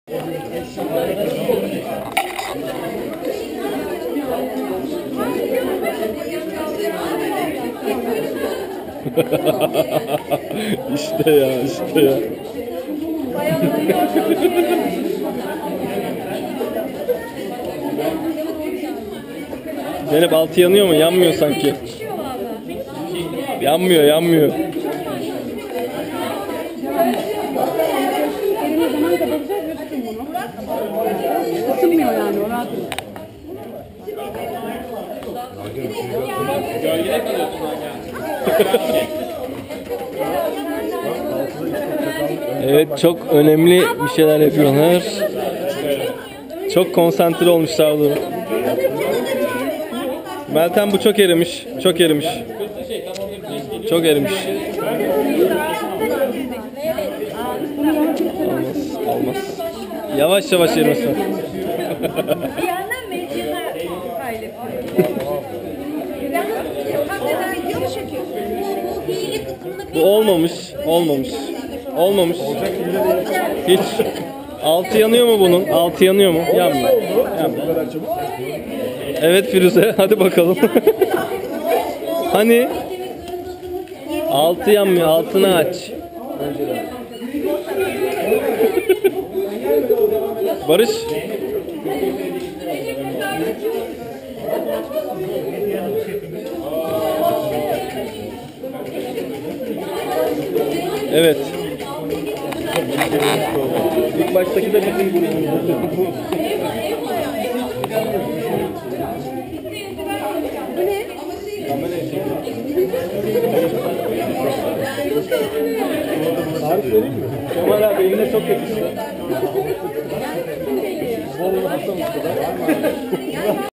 İşte ya, işte ya. Zeynep, altı yanıyor mu? Yanmıyor sanki. Yanmıyor, yanmıyor. Elime zaman kapatacağız ve tutun bunu. Isınmıyor yani, o rahat. Gölgede kalıyorsun Evet, çok önemli bir şeyler yapıyorlar. Çok konsantre olmuşlar burada. Meltem, bu çok erimiş. Çok erimiş. Çok erimiş. Olmaz, olmaz. Yavaş yavaş erimesin. Bir yandan medyanı paylaşıyor. Video mu çekiyorsun? Bu hile kısmını Bu olmamış. Olmamış. Olmamış. Hiç. Altı yanıyor mu bunun? Altı yanıyor mu? Yanmıyor. Yanmıyor. Evet Firuze, hadi bakalım. Hani? Altı yanmıyor, altını aç. Barış. Evet. İlk baştaki de bizim grubumuz. Tarif vereyim mi? Kemal abi eline çok yakıştı. Bolu Hasan Usta'da.